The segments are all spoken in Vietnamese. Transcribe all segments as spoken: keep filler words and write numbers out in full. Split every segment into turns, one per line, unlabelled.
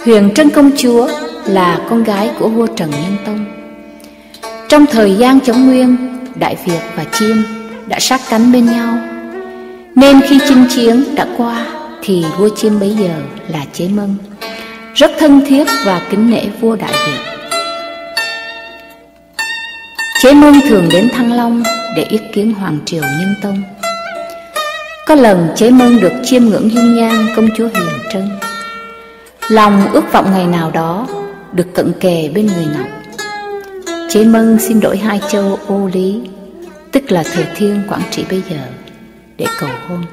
Huyền Trân công chúa là con gái của vua Trần Nhân Tông. Trong thời gian chống Nguyên, Đại Việt và Chiêm đã sát cánh bên nhau, nên khi chinh chiến đã qua thì vua Chiêm bấy giờ là Chế Mân rất thân thiết và kính nể vua Đại Việt. Chế Mân thường đến Thăng Long để yết kiến Hoàng triều Nhân Tông. Có lần Chế Mân được chiêm ngưỡng dung nhan công chúa Huyền Trân, lòng ước vọng ngày nào đó được cận kề bên người ngọc. Chế Mân xin đổi hai châu Ô Lý, tức là Thừa Thiên Quảng Trị bây giờ, để cầu hôn.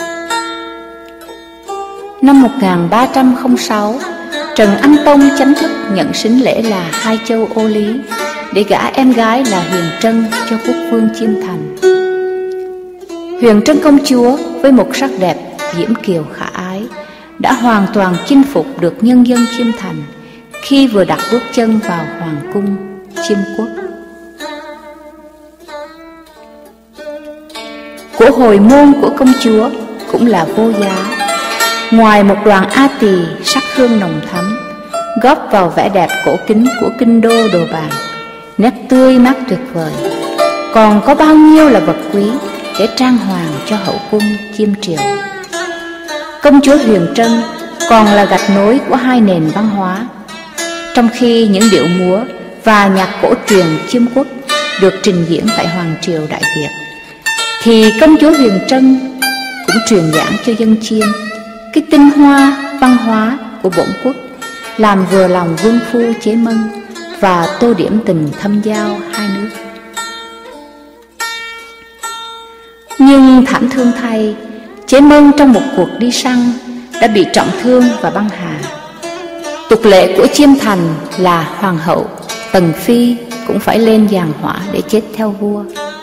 Năm một nghìn ba trăm lẻ sáu, Trần Anh Tông chính thức nhận sính lễ là hai châu Ô Lý để gả em gái là Huyền Trân cho quốc vương Chiêm Thành. Huyền Trân công chúa với một sắc đẹp diễm kiều khả ái đã hoàn toàn chinh phục được nhân dân Chiêm Thành khi vừa đặt bước chân vào hoàng cung Chiêm Quốc. Của hồi môn của công chúa cũng là vô giá. Ngoài một đoàn A Tỳ sắc hương nồng thắm góp vào vẻ đẹp cổ kính của kinh đô Đồ Bàn, nét tươi mát tuyệt vời, còn có bao nhiêu là vật quý để trang hoàng cho hậu cung Chiêm triều. Công chúa Huyền Trân còn là gạch nối của hai nền văn hóa. Trong khi những điệu múa và nhạc cổ truyền Chiêm Quốc được trình diễn tại Hoàng triều Đại Việt, thì công chúa Huyền Trân cũng truyền giảng cho dân Chiêm cái tinh hoa văn hóa của bổn quốc, làm vừa lòng vương phu Chế Mân và tô điểm tình thâm giao hai nước. Nhưng thảm thương thay, Chế Mân trong một cuộc đi săn đã bị trọng thương và băng hà. Tục lệ của Chiêm Thành là hoàng hậu Tần Phi cũng phải lên giàn hỏa để chết theo vua.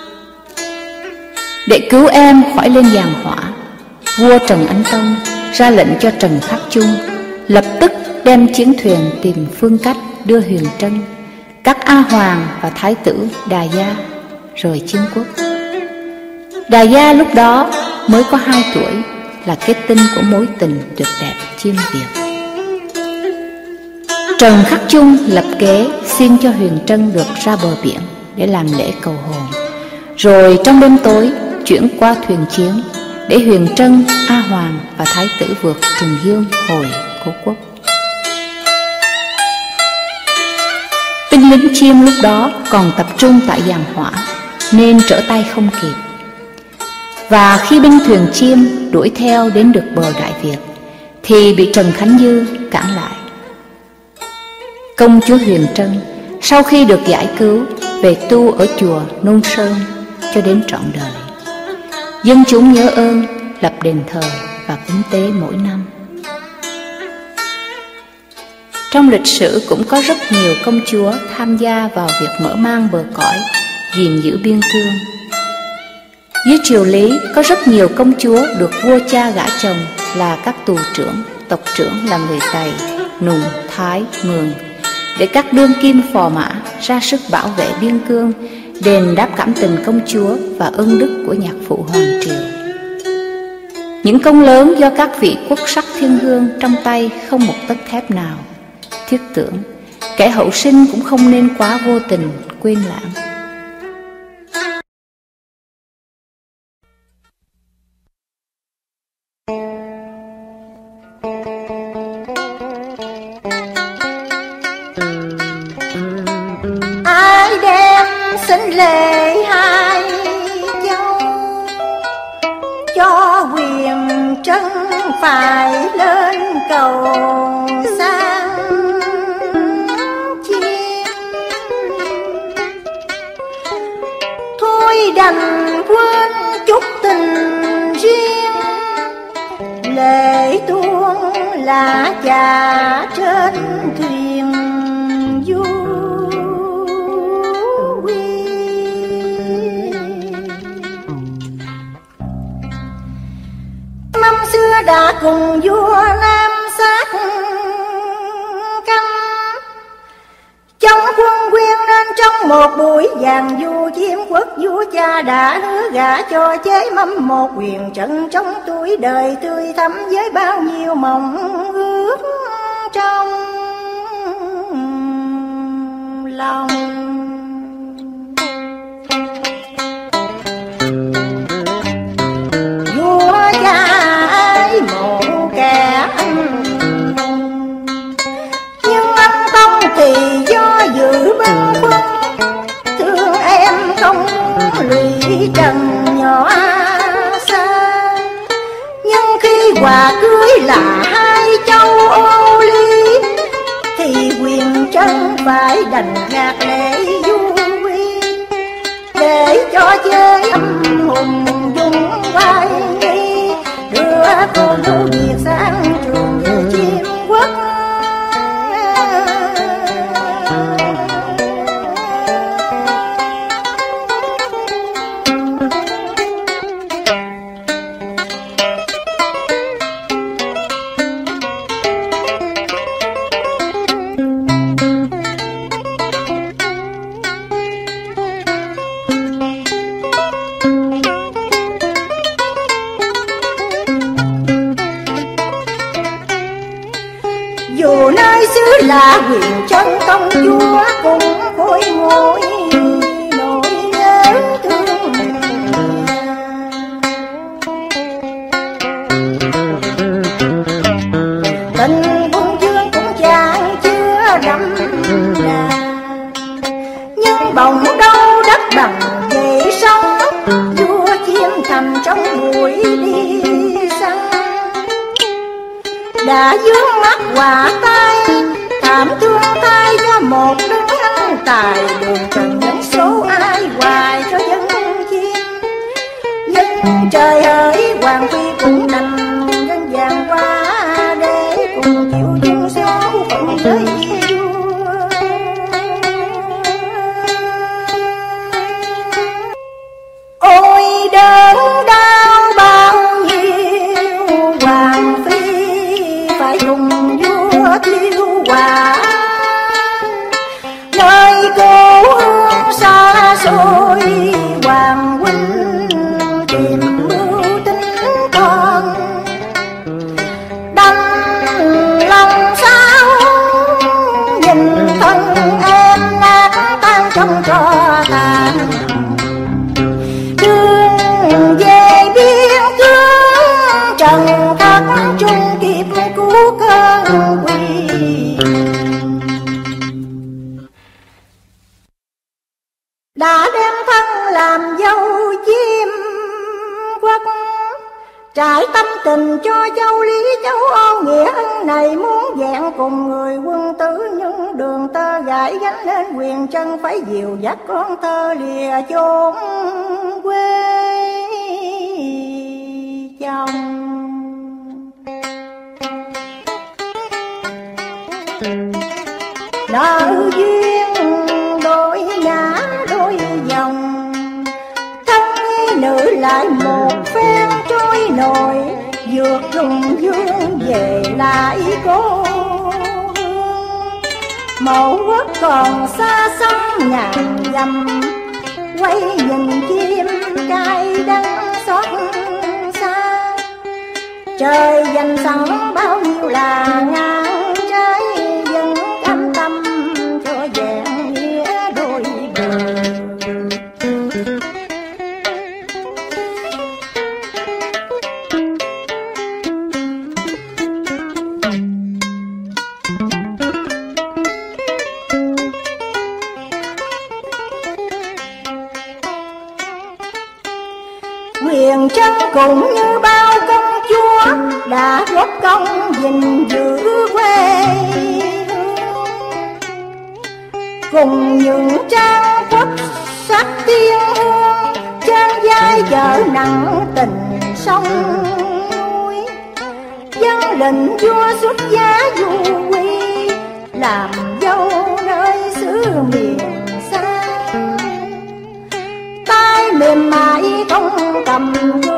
Để cứu em khỏi lên giàn hỏa, vua Trần Anh Tông ra lệnh cho Trần Khắc Chung lập tức đem chiến thuyền tìm phương cách đưa Huyền Trân, các A Hoàng và Thái tử Đà Gia rời Chiêm Quốc. Đà Gia lúc đó mới có hai tuổi, là kết tinh của mối tình tuyệt đẹp Chiêm Việt. Trần Khắc Chung lập kế xin cho Huyền Trân được ra bờ biển để làm lễ cầu hồn, rồi trong đêm tối chuyển qua thuyền chiến để Huyền Trân, A Hoàng và Thái tử vượt Trùng Dương hồi cố quốc. Binh lính Chiêm lúc đó còn tập trung tại giàn hỏa nên trở tay không kịp. Và khi binh thuyền Chiêm đuổi theo đến được bờ Đại Việt thì bị Trần Khánh Dư cản lại. Công chúa Huyền Trân sau khi được giải cứu về tu ở chùa Nôn Sơn cho đến trọn đời. Dân chúng nhớ ơn, lập đền thờ và cúng tế mỗi năm. Trong lịch sử cũng có rất nhiều công chúa tham gia vào việc mở mang bờ cõi, gìn giữ biên cương. Dưới triều Lý có rất nhiều công chúa được vua cha gả chồng là các tù trưởng, tộc trưởng là người Tày, Nùng, Thái, Mường, để các đương kim phò mã ra sức bảo vệ biên cương, đền đáp cảm tình công chúa và ân đức của nhạc phụ hoàng triều. Những công lớn do các vị quốc sắc thiên hương trong tay không một tấc thép nào. Thiết tưởng kẻ hậu sinh cũng không nên quá vô tình quên lãng.
Ai đem xin lễ hai dâu cho Huyền Trân phải lên cầu sang Chiêm. Thôi đành quên chút tình riêng, lễ tuôn lá trà trên thuyền du. Năm xưa đã cùng vua Nam sát canh, trong quân Nguyên nên trong một buổi vàng du Chiêm Quốc, vua cha đã hứa gả cho Chế Mâm một Huyền Trân trong tuổi đời tươi thắm với bao nhiêu mộng ước trong lòng. Vua cha ái mộ kẻ nhưng anh Tông thì do dự băn khoăn, thương em không lụy trần nhỏ xa. Nhưng khi quà cưới là hai châu ô ly thì quyền chân phải đành gạt lệ du quy, để cho chơi âm hùng dung vai nghi, đưa cô dâu Việt sang trường như chim quốc. Dù nơi xứ là quyền chân công chúa cũng khôi ngôi nỗi nhớ thương. Tình quân dương cũng chẳng chưa đậm đà, nhưng bồng đâu đất bằng về sông, vua chim thầm trong buổi đi săn. Đã vướng mắt quả tay thảm thương thay cho một đứa ăn tài, đường trần nhân số ai hoài cho dân chim. Dân trời hỡi hoàng phi cũng đành dân vàng qua, để cùng chịu chung số phận với vua. Ôi đớn đau bao nhiêu hoàng phi phải cùng vua thiêu hỏa, nơi cố hương xa xôi hoàng huynh tìm mưu tính con. Đành lòng sao nhìn thân em nát tan trong tro tàn, đường về biên cương trần thất chung kịp cứu cơn quỳ. Đã đem thân làm dâu chim quốc, trải tâm tình cho châu Lý châu Âu. Nghĩa ân này muốn vẹn cùng người quân tử, nhưng đường tơ gãi gánh lên quyền chân, phải dìu dắt con tơ lìa chốn quê chồng. Nợ duyên đôi ngã đôi dòng, thân nữ lại một phen trôi nổi, vượt rừng dương về lại cố hương. Mẫu quốc còn xa xăm ngàn dặm, quay nhìn chim cay đắng xót xa. Trời dành sẵn bao nhiêu là ngàn trái, dân cam tâm cho vẹn nghĩa đôi bờ. Quyền chân cũng như bao công chúa đã góp công gìn giữ quê hương, cùng những trang quốc sắc thiên hương, trên vai chở nặng tình sông núi. Dân lệnh vua xuất giá du quy, làm dâu nơi xứ miền xa. Tai mềm mại không cầm